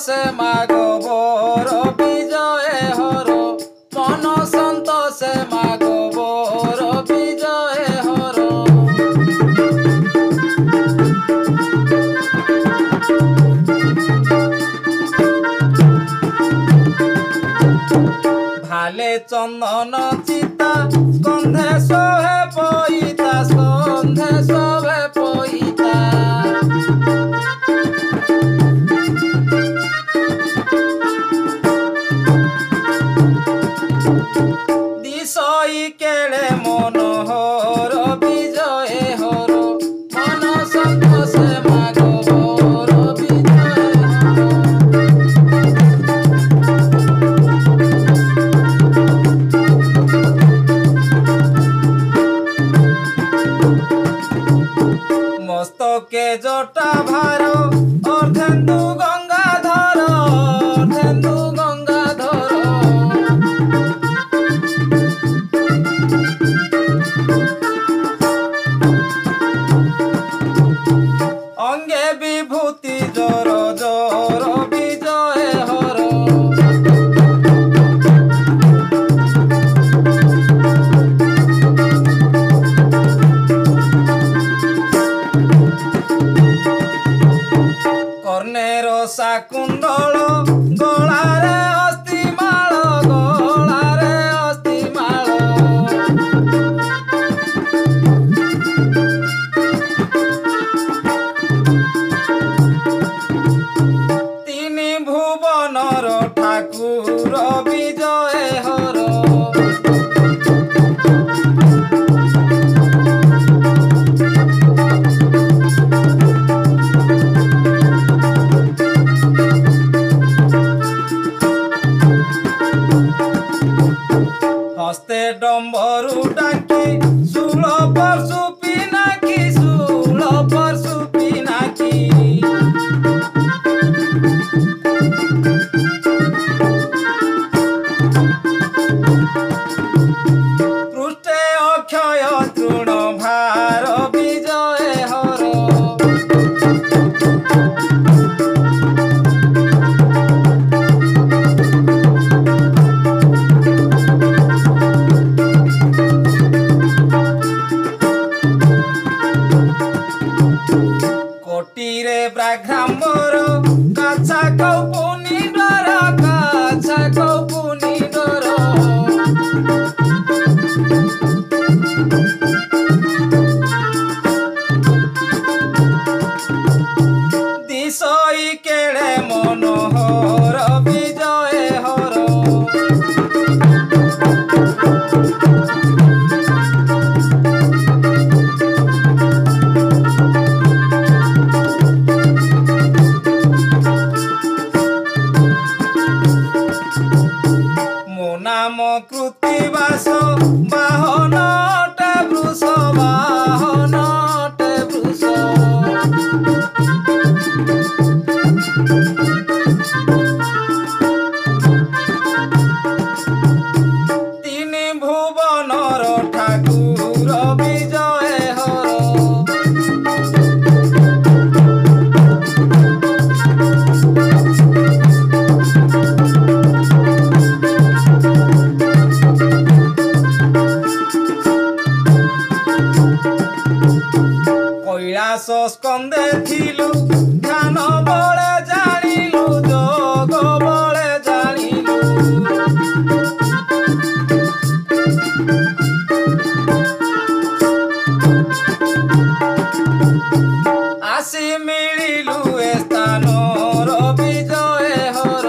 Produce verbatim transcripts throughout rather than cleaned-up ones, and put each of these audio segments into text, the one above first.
সন্তোষে মাগবর বিজয়ে হর মন সন্তোষে মাগবর বিজয়ে হর ভালে চন্দন চিতা স্কন্ধে শোভে পইতা স্কন্ধে শোভে পইতা দিশই কেড়ে মনোহর বিজয়ে হর মন সন্তোষে মাগবর বিজয়ে মস্তকে জটা ভার অর্ধেন্দু গঙ্গাধর অর্ধেন্দু গঙ্গাধর অঙ্গে বিভূতি জর জর বিজয়ে হর কর্ণের শাকুণ্ডল গলারে অস্থিমাল গলারে অস্থিমাল তিনি ভুবনর ঠাকুর বিজয়ে হর হস্তে ডম্বরু ডাকি শুল পরশু পিনাকি শুল পরশু পিনাকি পৃষ্ঠে অক্ষয় তৃণ ভার বিজয়ে হর কোটিরে ব্রাহ্মর কাছা কৌপুনি ডর কাছা কৌপুনি ডর দিশই কেড়ে মনোহর বিজয়ে হর নাম কৃতিবাস বাহনটে বৃষ বাহনটে বৃষ তিনি ভুবনর ঠাকুর বিজয়ে হর কৈলাস স্কন্ধে থিলু ধ্যান বলে জানিলু যোগ বলে জানিলু আসি মিলিলু এ স্থানর বিজয়ে হর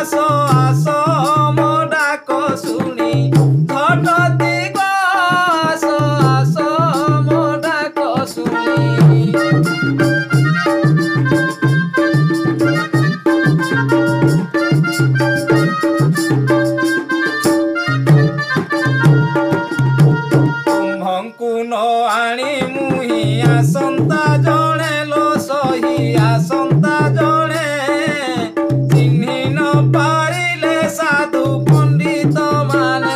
आस आस मो डाक शुणी झटती गो आस आस मो डाक शुणी तुम्हंकु न आनी मुही आसंता जणे लो सही आसंता जणे चिन्हि न पारिले साधु पंडित माने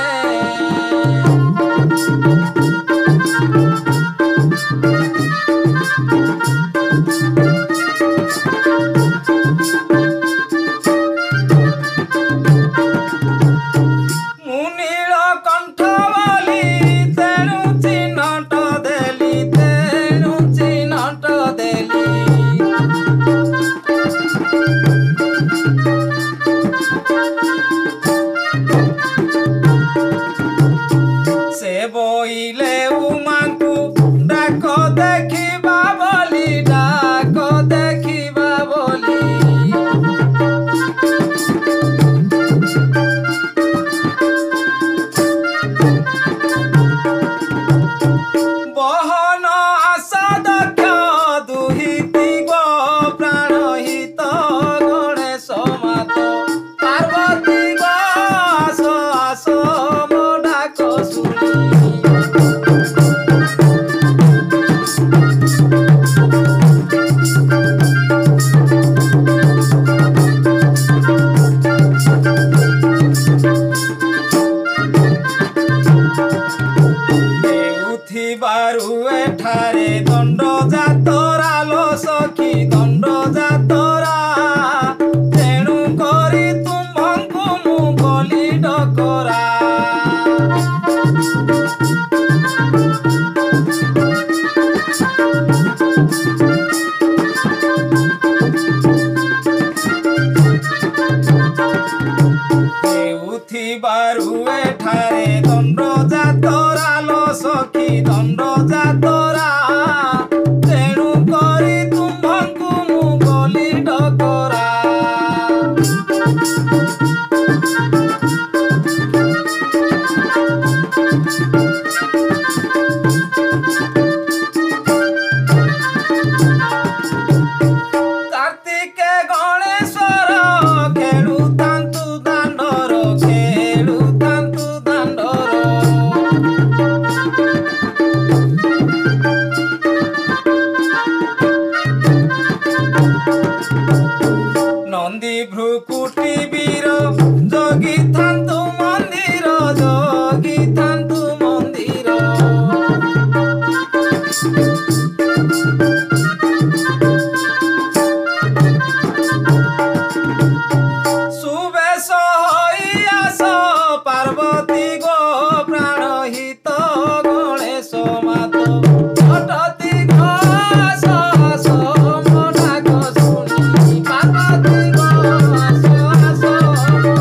मुनील कंठ बोली तेणु चिन्हट देली तेणु चिन्हट देली से बोइले उमांकु डाक देखिबा बोली डाक देखिबा बोली बहन आशा दक्ष दुहिति गो प्राणहित गणेश मात पार्वती गो आस आस मो डाक शुणी देउथिबारु एठारे दंड जातरा लो सखी दंड जातरा तेणु करी तुम्हंकु मु गली डकरा देउथिबारु एठारे दंड जातरा लो सखी दंड जातरा तेणु करी तुम्हंकु मु गली डकरा कार्तिके गणेश्वर खेलुतांतु दांडर खेलुतांतु दांडर नंदी भ्रुकुटी वीर जोगी थांतु मंदिर जोगी थांतु मंदिर सुबेश होई आस पार्वती गो प्राणहित गणेश मात झटती गो आस आस मो डाक शुणी पार्वती गो आस आस मो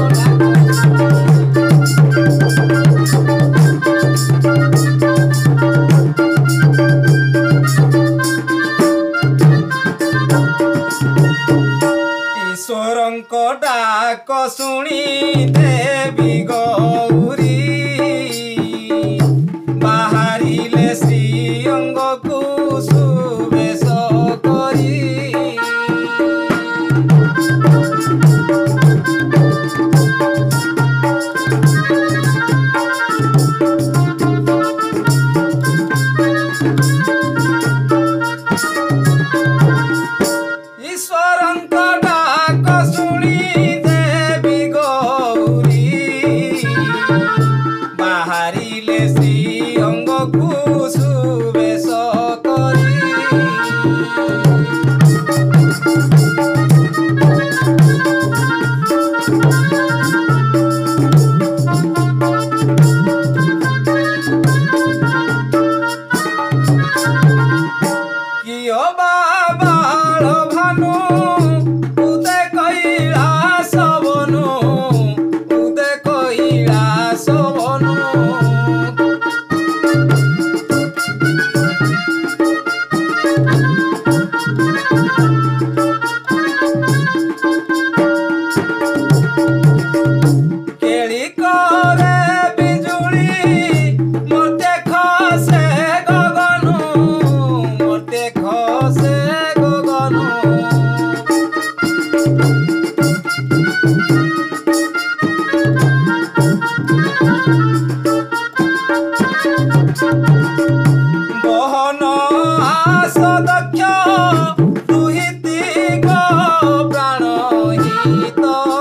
ईश्वरंक डाक शुणी देवी गौरी बाहरिले श्री अंगकु सुबेश करी ईश्वरंक डाक शुणी देवी गौरी ତ